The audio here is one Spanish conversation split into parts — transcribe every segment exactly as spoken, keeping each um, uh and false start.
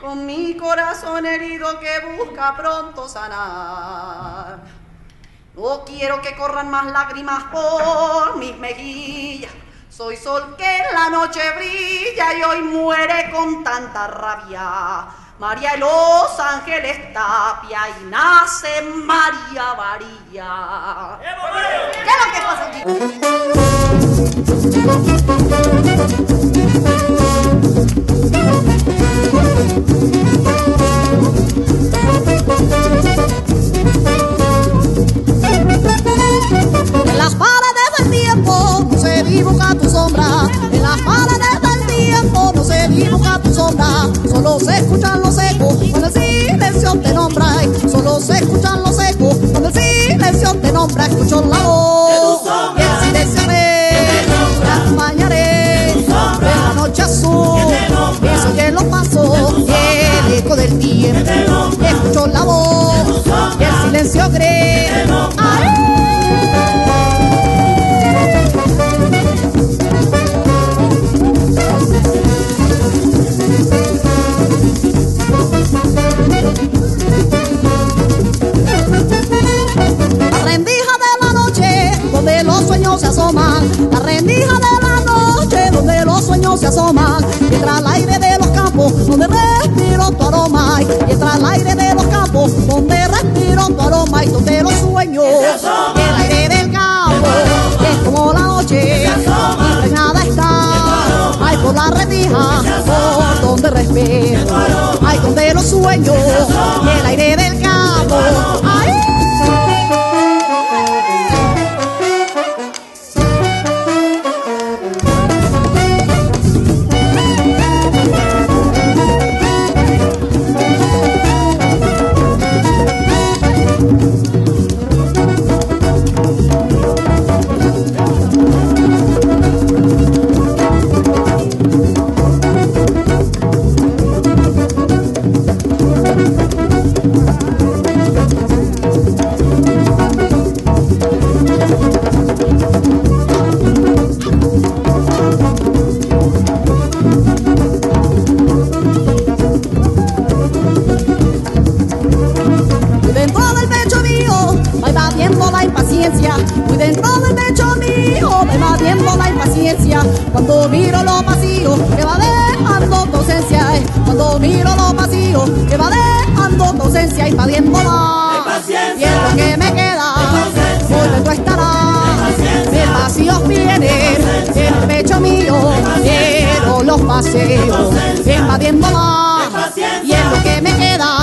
con mi corazón herido que busca pronto sanar. No quiero que corran más lágrimas por mis mejillas. Soy sol que en la noche brilla y hoy muere con tanta rabia. María de los Ángeles Tapia y nace María Varilla. ¿Qué es lo que pasa aquí? En las paredes del tiempo no se dibuja tu sombra. En las paredes del tiempo no se dibuja tu sombra. Solo se escuchan los ecos cuando el silencio te nombra. Solo se escuchan los ecos cuando el silencio te nombra. Escucho la voz y el silencio haré. La acompañaré en la noche azul. Y soy los pasos y el eco del tiempo. Escucho la voz y el silencio haré. Se asoman, la rendija de la noche donde los sueños se asoman, y entra el aire de los campos donde respiro tu aroma, y entra el aire de los campos donde respiro tu aroma, y donde los sueños, y el aire del campo es como la noche, impregnada está, ay por la rendija, por donde respiro, ay donde los sueños, y el aire del campo, ay. Muy dentro del pecho mío me va viendo la impaciencia. Cuando miro los vacíos que va dejando tu ausencia, cuando miro los vacíos que va dejando tu ausencia, invadiendo la y es lo que me queda, muy dentro estará. Mil vacíos vienen en el pecho mío, quiero los paseos, invadiendo la y es lo que me queda.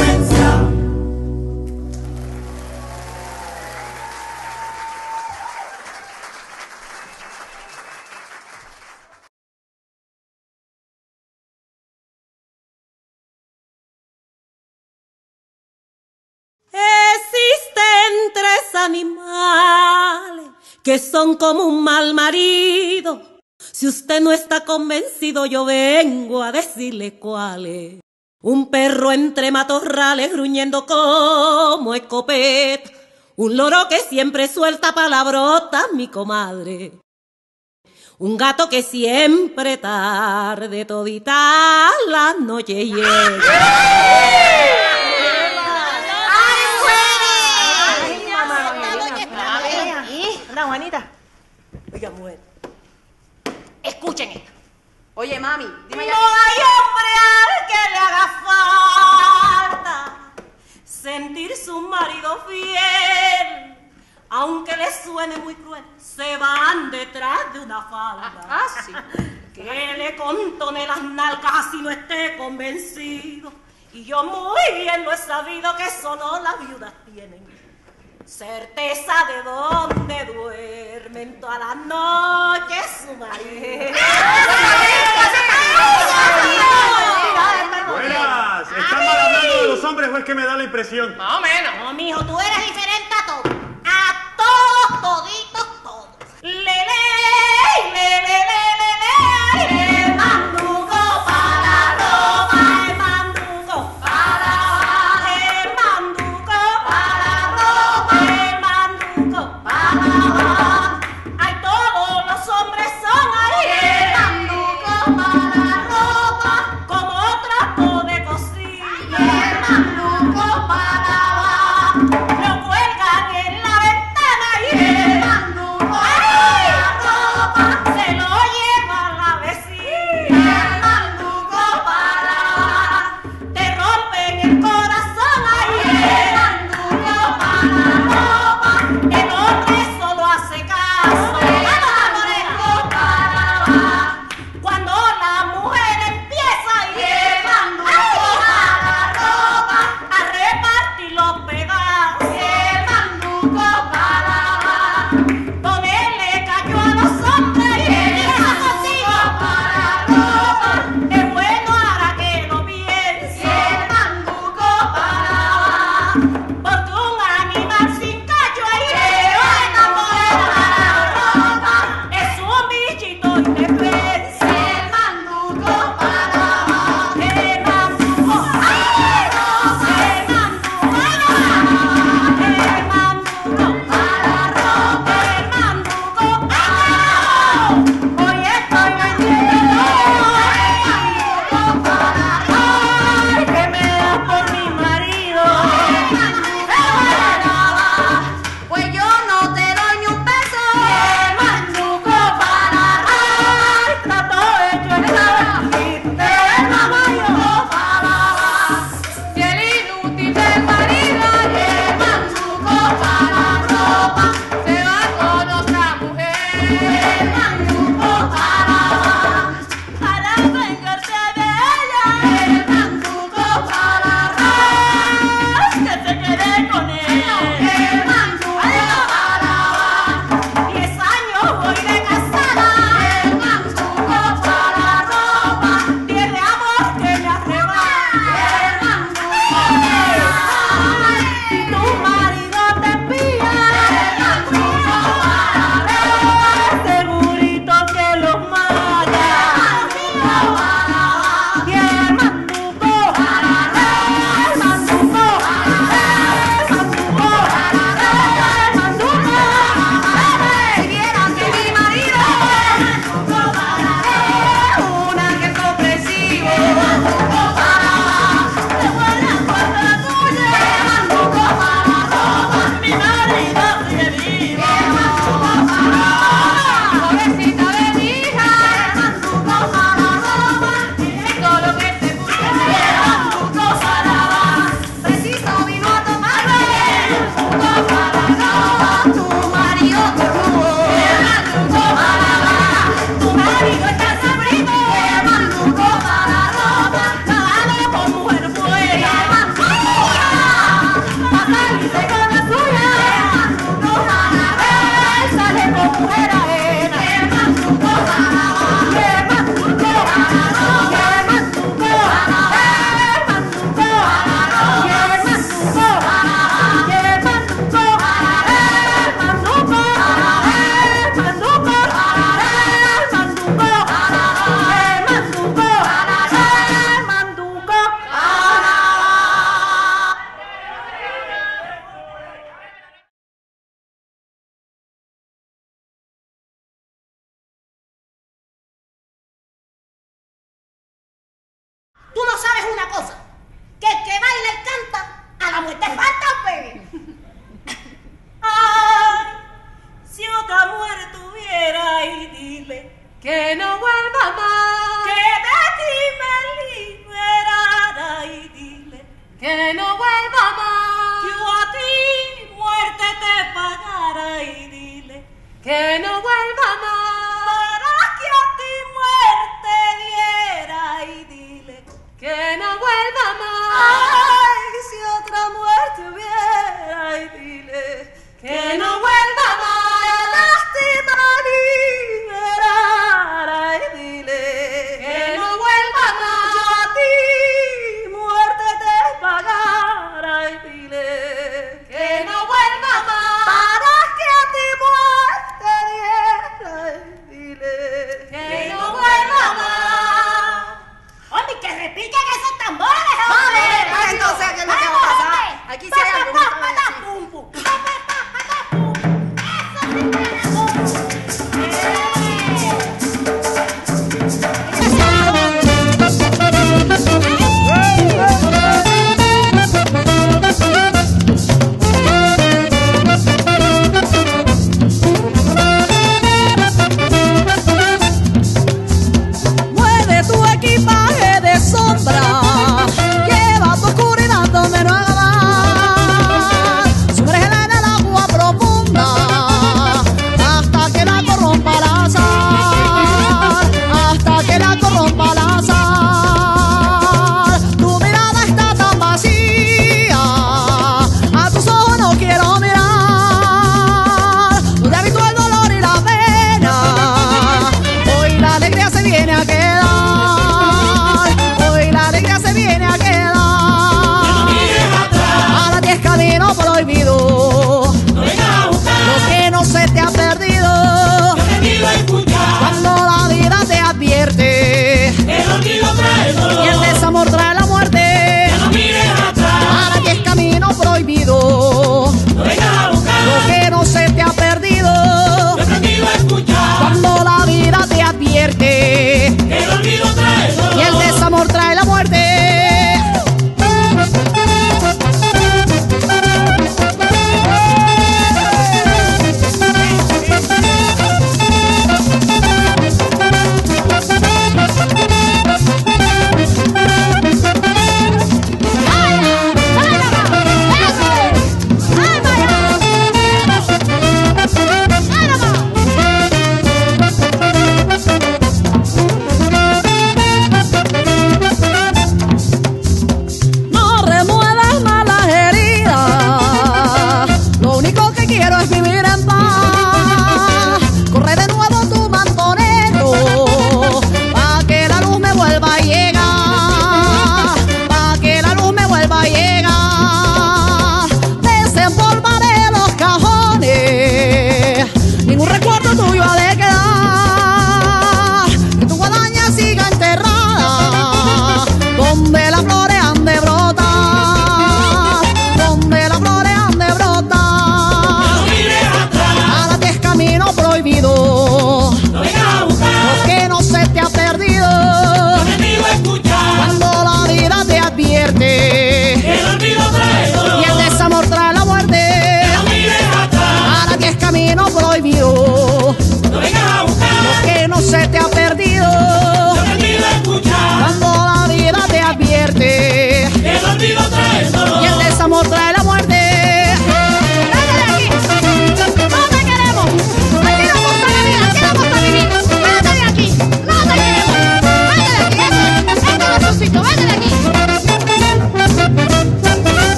Animales que son como un mal marido. Si usted no está convencido, yo vengo a decirle cuáles. Un perro entre matorrales gruñendo como escopeta. Un loro que siempre suelta palabrotas, mi comadre. Un gato que siempre tarde todita la noche llega. Juanita. Oiga, mujer, escuchen esto. Oye, mami, dime ya. No hay hombre al que le haga falta sentir su marido fiel, aunque le suene muy cruel, se van detrás de una falda. Ah, sí. Que le contone las nalgas así no esté convencido. Y yo muy bien lo he sabido que solo las viudas tienen certeza de dónde duermen todas las noches su marido. Buenas, ¿están mal hablando de los hombres o es que me da la impresión? Más o menos. No, mijo, tú eres diferente a todos. A todos, toditos, todos. Le, le, le, le, le, le, le, el manduco para Roma, el manduco para el manduco para Roma, el manduco para ay, todos los hombres son ahí, el manduco para Roma, como trapo de una cosa, que el que baila y canta, a la muerte falta, pues. Ay, si otra mujer tuviera y dile que no vuelva más, que de ti me liberara y dile que no vuelva más, yo a ti muerte te pagara y dile que no vuelva más, para que a ti muerte diera y dile que no vuelva